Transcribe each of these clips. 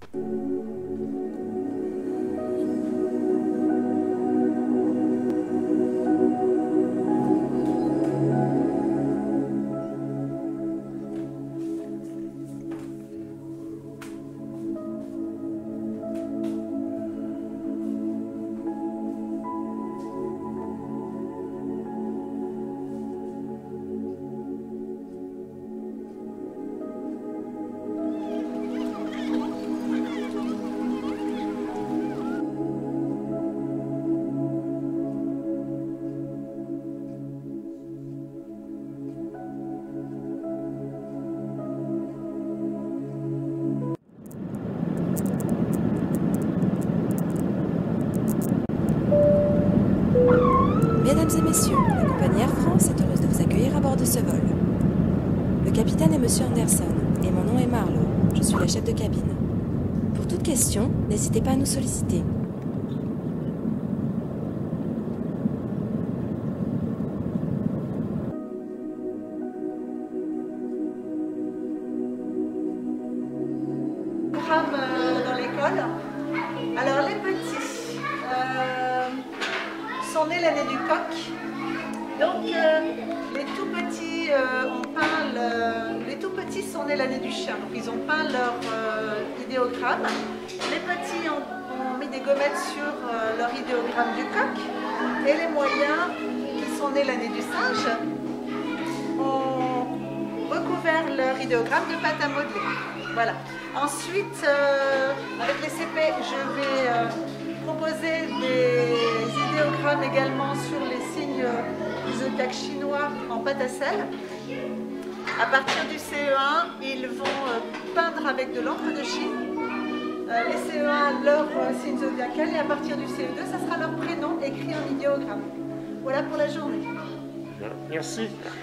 Mesdames et messieurs, la compagnie Air France est heureuse de vous accueillir à bord de ce vol. Le capitaine est Monsieur Anderson et mon nom est Marlowe. Je suis la chef de cabine. Pour toute question, n'hésitez pas à nous solliciter. Dans l'école. Alors les petits sont nés l'année du coq. Donc les tout petits les tout petits sont nés l'année du chien. Donc ils ont peint leur idéogramme. Les petits ont mis des gommettes sur leur idéogramme du coq. Et les moyens, qui sont nés l'année du singe, ont recouvert leur idéogramme de pâte à modeler. Voilà. Ensuite, avec les CP, je vais proposer des idéogrammes également sur les signes du zodiaque chinois en pâte à sel. À partir du CE1, ils vont peindre avec de l'encre de Chine. Les CE1, leur signe zodiacal, et à partir du CE2, ça sera leur prénom écrit en idéogramme. Voilà pour la journée. Merci.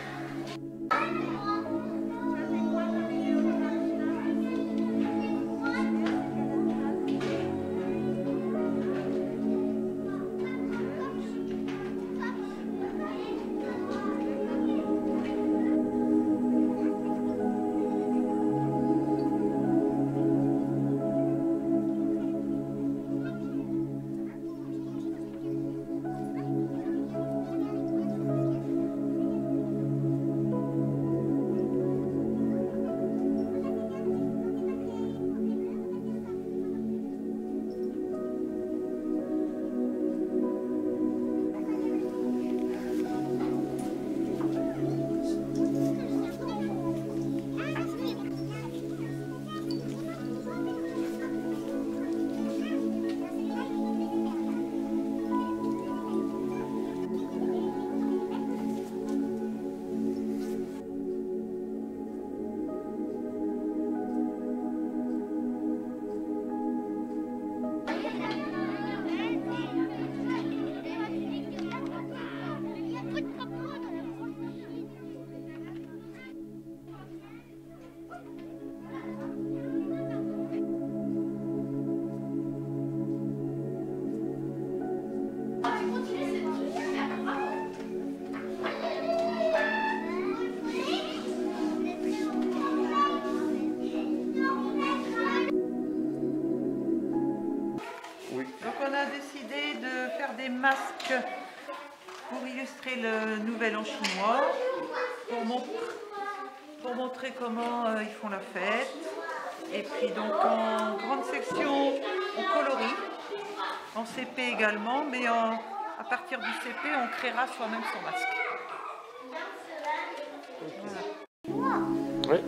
Décidé de faire des masques pour illustrer le nouvel an chinois, pour montrer comment ils font la fête. Et puis donc en grande section, on colorie, en CP également, mais à partir du CP, on créera soi-même son masque. Voilà. Oui.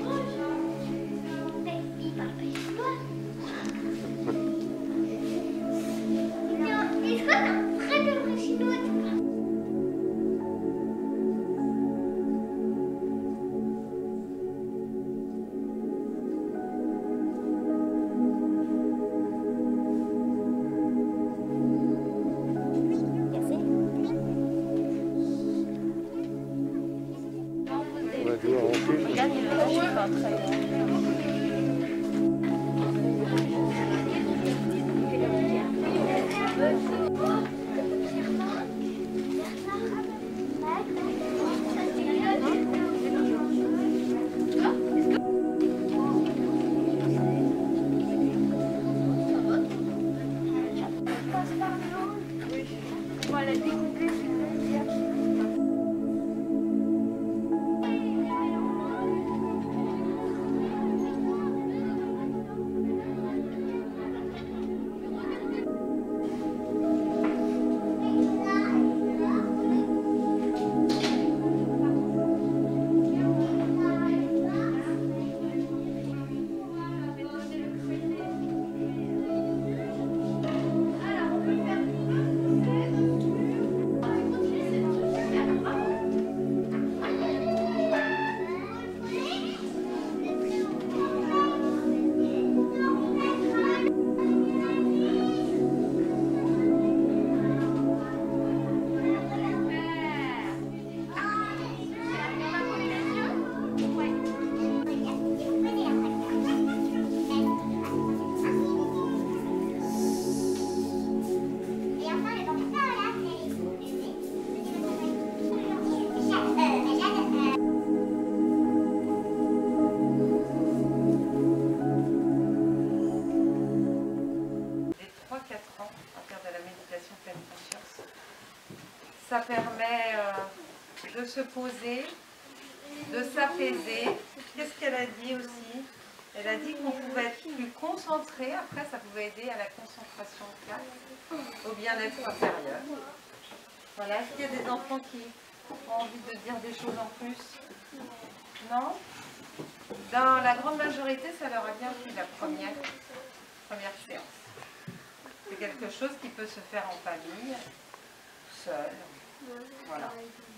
ça permet de se poser, de s'apaiser. Qu'est-ce qu'elle a dit aussi? Elle a dit qu'on pouvait être plus concentré. Après, ça pouvait aider à la concentration au bien-être intérieur. Voilà. Est-ce qu'il y a des enfants qui ont envie de dire des choses en plus? Non? Dans la grande majorité, ça leur a bien plu la première séance. C'est quelque chose qui peut se faire en famille, seul. Voilà.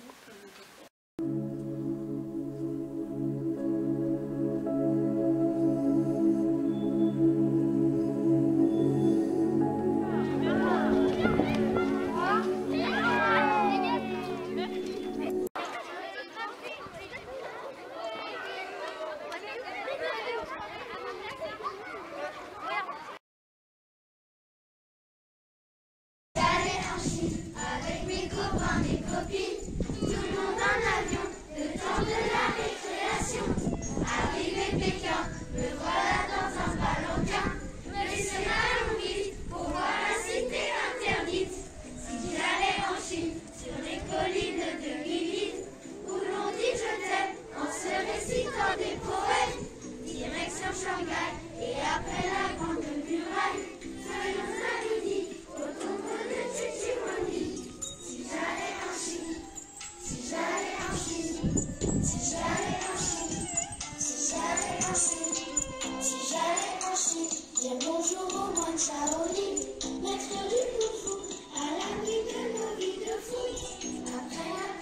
Avec mes copains, mes copines, tout le monde en avion, le temps de la récréation. Arrivé Pékin, me voilà dans un ballonquin. Le scénario vite pour voir la cité interdite. Si j'allais en Chine, sur les collines de Guilin, où l'on dit je t'aime en se récitant des poèmes. Direction Shanghai et après la grande muraille, soyons à midi au tombeau de Chichiwani. Si j'allais en Chine, si j'allais en Chine, si j'allais en Chine, si j'allais en Chine, si j'allais en Chine, dire bonjour au moine Shaolin, maître du kung fu, à l'ami de nos vies de foot. Après la